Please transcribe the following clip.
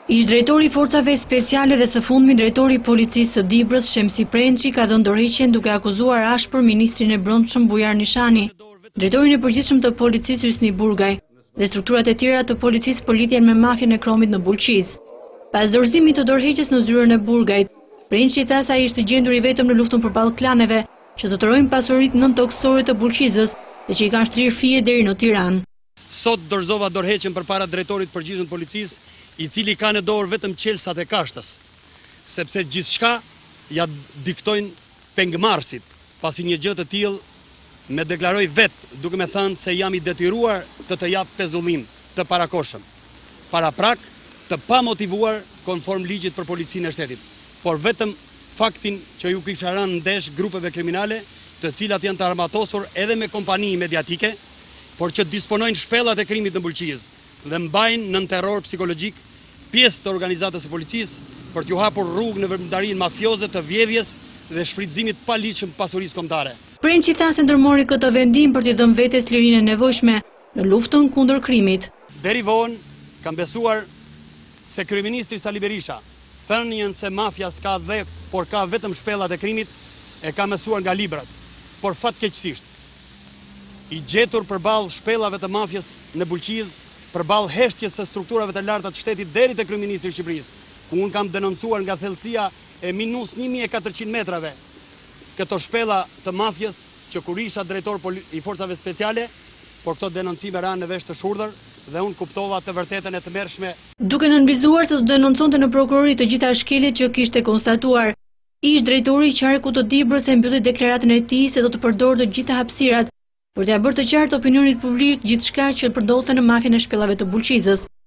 Ish drejtori i forcave speciale dhe së fundmi drejtori i policisë së Dibrës, Shemsi Prençi, ka dhënë dorëheqjen duke akuzuar ashpër ministrin e brendshëm Bujar Nishani, drejtorin e përgjithshëm të policisë Hysni Burgaj dhe strukturat e tjera të policisë për lidhjen me mafjen e kromit në Bulqiz. Pas dorëzimit të dorëheqjes në zyrën e Burgajt, Prençi tha se ai ishte gjendur i vetëm në luftën përballë klaneve që zotërojnë pasuritë nëntokësore të Bulqizës dhe që i kanë shtrirë fije deri në Tiranë. Sot dorëzova dorëheqjen përpara drejtorit përgjithshëm të policisë, i cili ka në dorë vetëm qelsat e kashtës, sepse gjithçka ja diktojnë pengmarrësit, pasi një gjë të tillë me deklaroj vetë, duke me thënë se jam i detyruar të jap pezullim të parakoshëm, para prak të pa motivuar konform ligjit për policinë e shtetit, por vetëm faktin që ju kisha rënë ndesh grupeve kriminale, të cilat janë të armatosur edhe me kompani mediatike, por që disponojnë shpellat e krimit në Bulqiz dhe mbajnë nën terror psikologjik pjesë të organizatës së policisë për t'ju hapur rrugë në veprimtarinë mafioze të vjedhjes dhe shfrytëzimit pa ligjshëm pasurisë kombëtare. Prençi tha se ndërmori këtë vendim për t'i dhënë vetes lirinë e nevojshme në luftën kundër krimit. Deri vonë kam besuar se kryeministri Sali Berisha, thënien se mafja s'ka dhe, por ka vetëm shpellat e krimit, e ka mësuar nga librat, por fatkeqësisht i gjetur përballë shpellave të mafjes në Bulqiz, përballë heshtjes së strukturave të larta të shtetit deri te kryeministri i Shqipërisë, ku unë kam denoncuar nga thellësia e minus 1400 metrave këto shpella të mafjes që kur isha drejtor i forcave speciale, por këto denoncime ranë në vesh të shurdhër dhe unë kuptova të vërtetën e tmerrshme. Duke nënvizuar se do denonconte në prokurori të gjitha shkeljet që kishte konstatuar, ish drejtori i qarku të Dibrës e mbylli deklaratën e tij se do të përdorë të gjitha hapësirat për t'ia bërë të qartë opinionit publik gjithçka që përdodhte në mafjen e shpellave të Bulqizës.